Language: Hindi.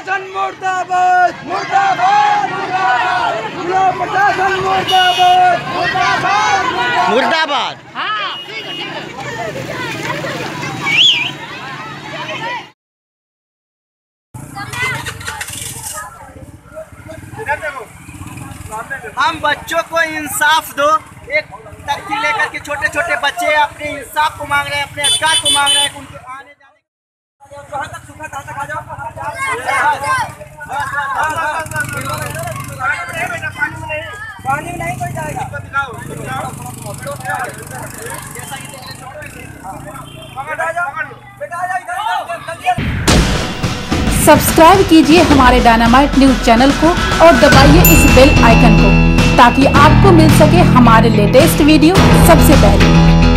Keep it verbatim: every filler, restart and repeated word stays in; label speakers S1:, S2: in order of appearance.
S1: प्रशासन मुर्दाबाद मुर्दाबाद मुर्दाबाद प्रशासन मुर्दाबाद मुर्दाबाद
S2: मुर्दाबाद। हम बच्चों को इंसाफ दो। एक तख्ती लेकर के छोटे छोटे बच्चे अपने इंसाफ को मांग रहे हैं, अपने अधिकार को मांग रहे हैं। उनके आने जाने कहाँ तक सूखा कहाँ तक आ जाओ। पानी में नहीं कोई जाएगा।
S3: सब्सक्राइब कीजिए हमारे डायनामाइट न्यूज चैनल को और दबाइए इस बेल आइकन को ताकि आपको मिल सके हमारे लेटेस्ट वीडियो सबसे पहले।